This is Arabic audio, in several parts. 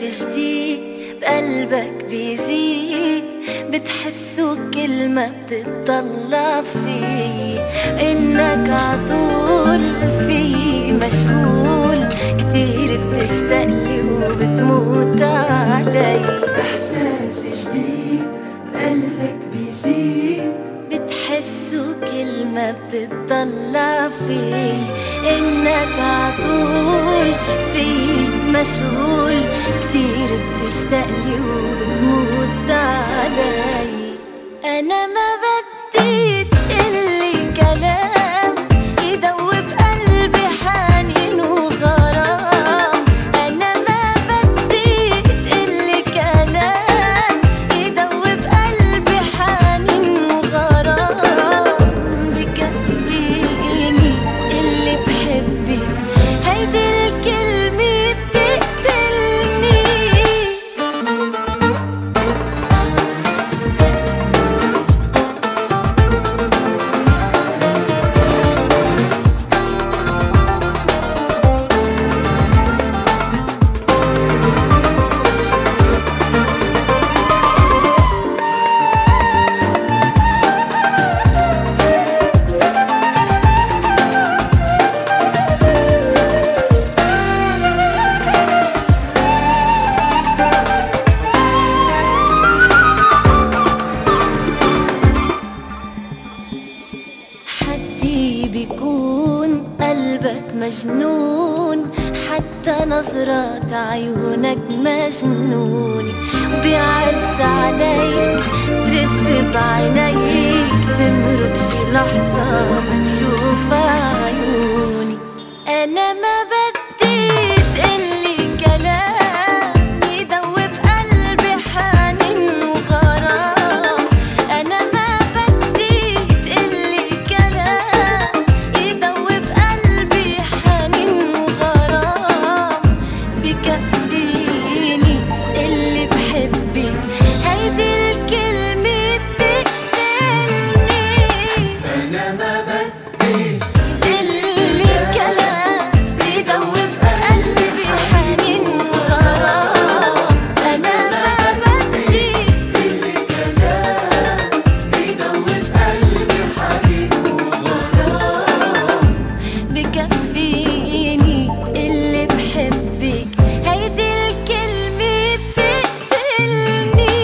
جديد بقلبك بيزيد، بتحسه كل ما بتطلع فيه، انك عطول فيه مشغول، كتير بتشتاقلي وبتموت علي. احساس جديد بقلبك بيزيد، بتحسه كل ما بتطلع فيه، انك عطول فيه مشغول، كتير بتشتاقلي وبتموت علي. انا ما بدي تقلي كلام يدوب قلبي حنين وغرام، انا ما بدي تقلي كلام يدوب قلبي حنين وغرام، بكفيني اللي بحبك هيدي الكلمة بتقتلني. حدي بيكون قلبك مجنون، حتى نظرات عيونك مجنوني، وبيعز عليك ترف بعينيك، تمرق شي لحظة ما تشوف عيوني. أنا ما بدي تقلي كلام يدوب قلبي حنين وغرام، أنا ما بدي تقلي كلام يدوب قلبي حنين وغرام، بكفيني اللي بحبك هيدي الكلمة بتقتلني. أنا ما بدي تقلي كلام يدوب قلبي حنين وغرام، أنا ما بدي كل كلام يدوب قلبي حنين وغرام، بكفيني اللي بحبك هيدي الكلمة بتقتلني.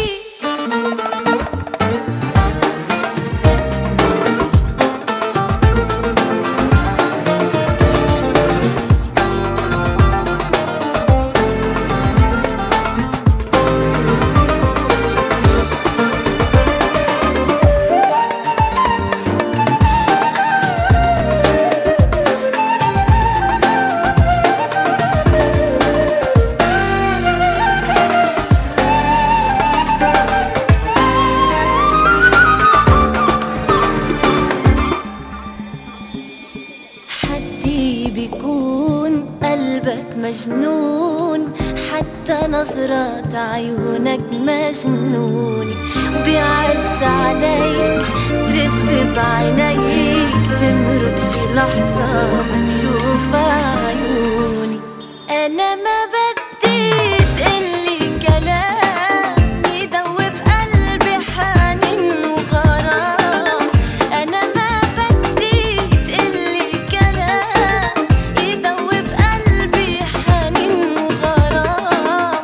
حدي بيكون قلبك مجنون، حتى نظرات عيونك مجنوني، وبيعز عليك ترف بعينيك، تمرق شي لحظة ما تشوف عيوني. أنا ما بدي تقلي كلام يدوب قلبي حنين وغرام، أنا ما بدي تقلي كلام يدوب قلبي حنين وغرام،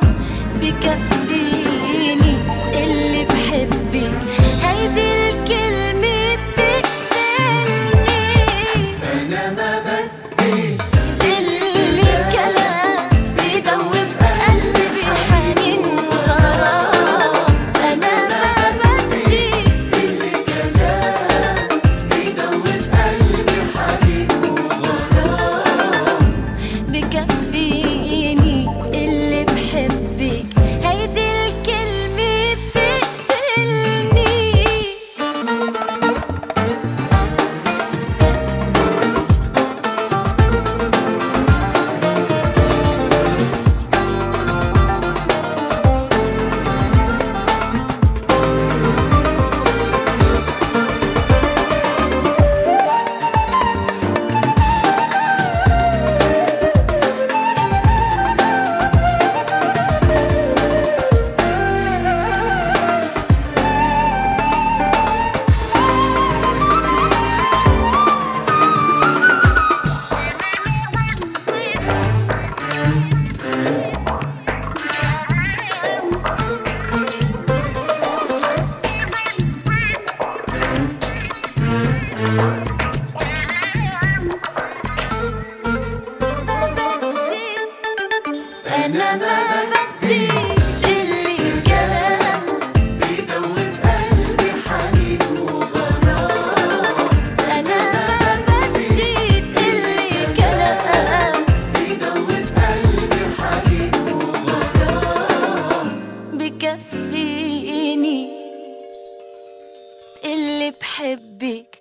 بكفيني اللي بحبك هيدي الكلمة بتقتلني. أنا ما بدي تقلي كلام أنا ما بدي تقلي كلام بيدوب قلبي حنين وغرام. أنا ما بدي تقلي كلام بيدوب قلبي حنين وغرام. بكفيني تقلي بحبك